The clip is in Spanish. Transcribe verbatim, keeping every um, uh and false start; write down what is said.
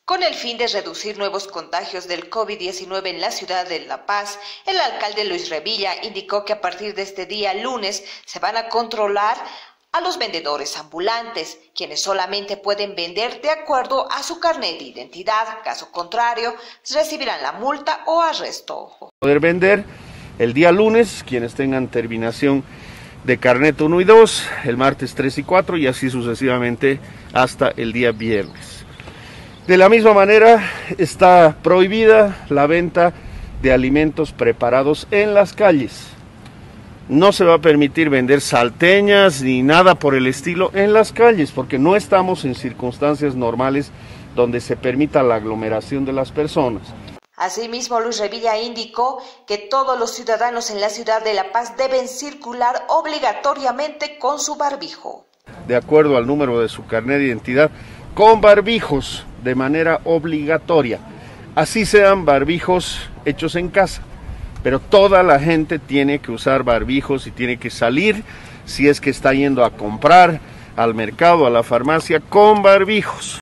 Con el fin de reducir nuevos contagios del COVID diecinueve en la ciudad de La Paz, el alcalde Luis Revilla indicó que a partir de este día lunes se van a controlar a los vendedores ambulantes, quienes solamente pueden vender de acuerdo a su carnet de identidad. Caso contrario, recibirán la multa o arresto. Poder vender el día lunes quienes tengan terminación de carnet uno y dos, el martes tres y cuatro y así sucesivamente hasta el día viernes. De la misma manera está prohibida la venta de alimentos preparados en las calles. No se va a permitir vender salteñas ni nada por el estilo en las calles, porque no estamos en circunstancias normales donde se permita la aglomeración de las personas. Asimismo, Luis Revilla indicó que todos los ciudadanos en la ciudad de La Paz deben circular obligatoriamente con su barbijo. De acuerdo al número de su carnet de identidad, con barbijos de manera obligatoria, así sean barbijos hechos en casa, pero toda la gente tiene que usar barbijos y tiene que salir, si es que está yendo a comprar al mercado, a la farmacia, con barbijos.